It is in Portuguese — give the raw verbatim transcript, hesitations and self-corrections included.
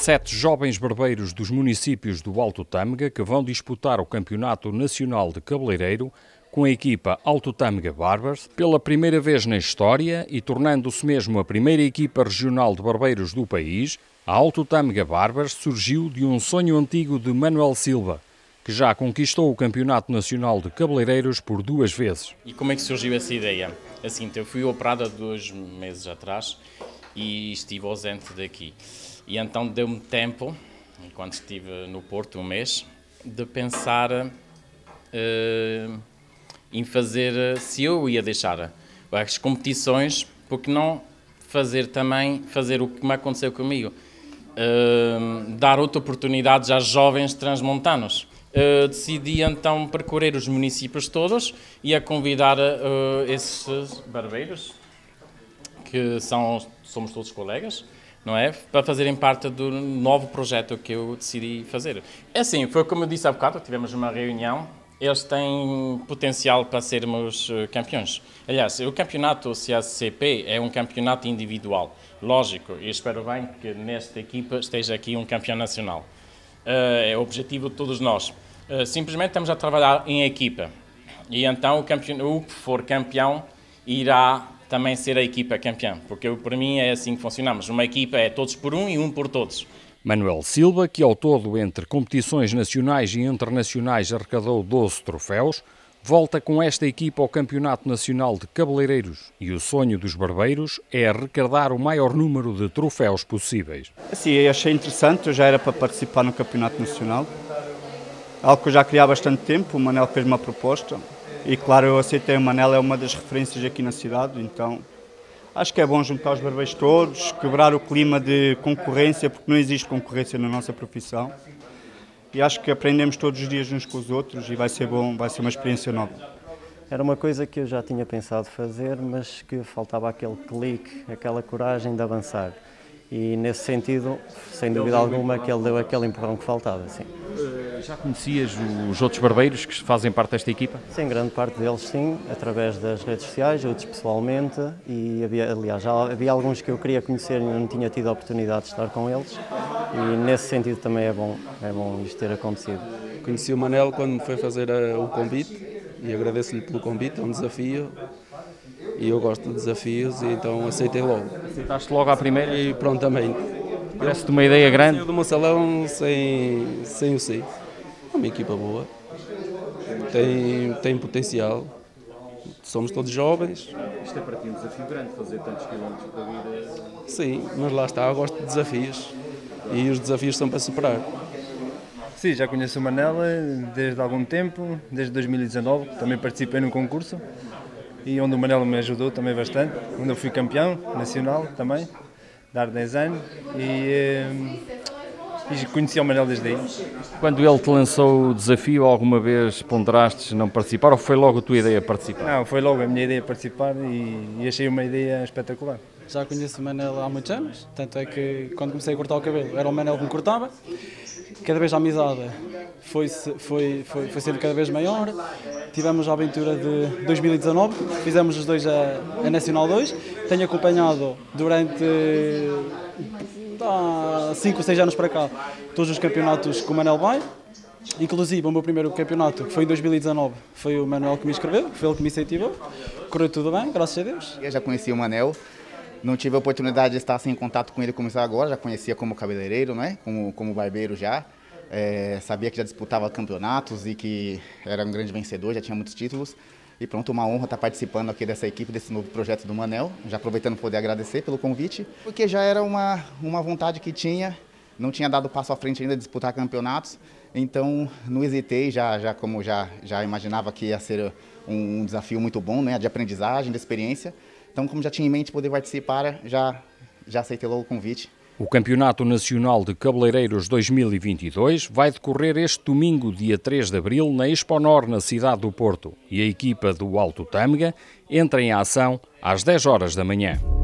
sete jovens barbeiros dos municípios do Alto Tâmega que vão disputar o Campeonato Nacional de Cabeleireiro com a equipa Alto Tâmega Barbers, pela primeira vez na história e tornando-se mesmo a primeira equipa regional de barbeiros do país. A Alto Tâmega Barbers surgiu de um sonho antigo de Manuel Silva, que já conquistou o Campeonato Nacional de Cabeleireiros por duas vezes. E como é que surgiu essa ideia? Assim, eu fui operado há dois meses atrás e estive ausente daqui. E então deu-me tempo, enquanto estive no Porto um mês, de pensar uh, em fazer, se eu ia deixar as competições, porque não fazer também, fazer o que me aconteceu comigo, uh, dar outra oportunidade aos jovens transmontanos. Uh, decidi então percorrer os municípios todos e a convidar uh, esses barbeiros, que são, somos todos colegas, não é? Para fazerem parte do novo projeto que eu decidi fazer. É assim, foi como eu disse há bocado, tivemos uma reunião, eles têm potencial para sermos campeões. Aliás, o campeonato C A C P é um campeonato individual, lógico, e espero bem que nesta equipa esteja aqui um campeão nacional. É o objetivo de todos nós. Simplesmente estamos a trabalhar em equipa, e então o, campeão, o que for campeão irá também ser a equipa campeã, porque para mim é assim que funcionamos. Uma equipa é todos por um e um por todos. Manuel Silva, que ao todo entre competições nacionais e internacionais arrecadou doze troféus, volta com esta equipa ao Campeonato Nacional de Cabeleireiros e o sonho dos barbeiros é arrecadar o maior número de troféus possíveis. Sim, achei interessante, eu já era para participar no Campeonato Nacional, algo que eu já queria há bastante tempo. O Manel fez uma proposta e claro, eu aceitei. O Manel é uma das referências aqui na cidade, então acho que é bom juntar os barbeiros todos, quebrar o clima de concorrência, porque não existe concorrência na nossa profissão. E acho que aprendemos todos os dias uns com os outros e vai ser bom, vai ser uma experiência nova. Era uma coisa que eu já tinha pensado fazer, mas que faltava aquele clique, aquela coragem de avançar. E nesse sentido, sem dúvida alguma, que ele deu aquele empurrão que faltava, sim. Já conhecias os outros barbeiros que fazem parte desta equipa? Sim, grande parte deles sim, através das redes sociais, outros pessoalmente, e havia, aliás, já havia alguns que eu queria conhecer e não tinha tido a oportunidade de estar com eles, e nesse sentido também é bom, é bom isto ter acontecido. Conheci o Manel quando me foi fazer a, o convite, e agradeço-lhe pelo convite, é um desafio, e eu gosto de desafios, e então aceitei logo. Aceitaste logo à primeira? E prontamente. Parece-te uma ideia grande? Saiu do meu salão sem, sem o si. É uma equipa boa, tem, tem potencial, somos todos jovens. Isto é para ti um desafio grande, fazer tantos quilómetros da vida? Sim, mas lá está, eu gosto de desafios e os desafios são para superar. Sim, já conheço o Manel desde há algum tempo, desde dois mil e dezanove, também participei no concurso e onde o Manel me ajudou também bastante, onde eu fui campeão nacional também, de há dez anos, e, e conheci o Manel desde aí. Quando ele te lançou o desafio, alguma vez ponderaste não participar ou foi logo a tua ideia participar? Não, foi logo a minha ideia participar e, e achei uma ideia espetacular. Já conheço o Manel há muitos anos, tanto é que quando comecei a cortar o cabelo era o Manel que me cortava. Cada vez a amizade foi, foi, foi, foi sendo cada vez maior. Tivemos a aventura de dois mil e dezanove, fizemos os dois a, a Nacional dois. Tenho acompanhado durante há cinco ou seis anos para cá todos os campeonatos que o Manel vai. Inclusive o meu primeiro campeonato, que foi em dois mil e dezanove, foi o Manuel que me inscreveu, foi ele que me incentivou. Correu tudo bem, graças a Deus. Eu já conheci o Manel. Não tive a oportunidade de estar assim, em contato com ele como está agora, já conhecia como cabeleireiro, né? como, como barbeiro já. É, sabia que já disputava campeonatos e que era um grande vencedor, já tinha muitos títulos. E pronto, uma honra estar participando aqui dessa equipe, desse novo projeto do Manel. Já aproveitando poder agradecer pelo convite, porque já era uma, uma vontade que tinha, não tinha dado passo à frente ainda de disputar campeonatos. Então não hesitei, já, já, como já, já imaginava que ia ser um, um desafio muito bom, né? De aprendizagem, de experiência. Então, como já tinha em mente poder participar, já, já aceitei logo o convite. O Campeonato Nacional de Cabeleireiros dois mil e vinte e dois vai decorrer este domingo, dia três de abril, na Exponor, na cidade do Porto. E a equipa do Alto Tâmega entra em ação às dez horas da manhã.